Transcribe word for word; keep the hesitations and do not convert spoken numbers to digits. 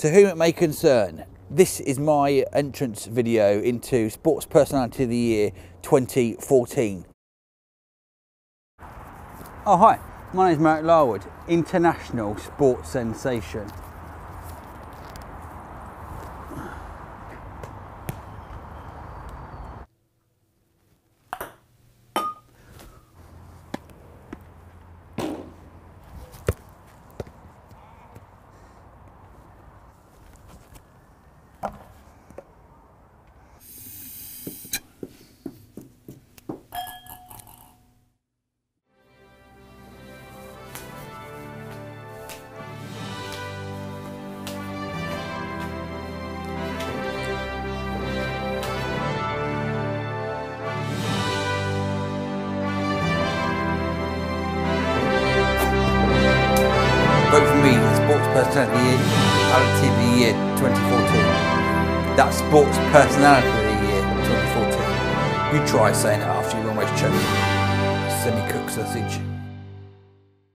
To whom it may concern, this is my entrance video into Sports Personality of the Year twenty fourteen. Oh hi, my name is Marek Larwood, international sports sensation. Vote for me, Sports Personality of the Year twenty fourteen. That's Sports Personality of the Year twenty fourteen. You try saying it after you've almost choked. Semi-cooked sausage.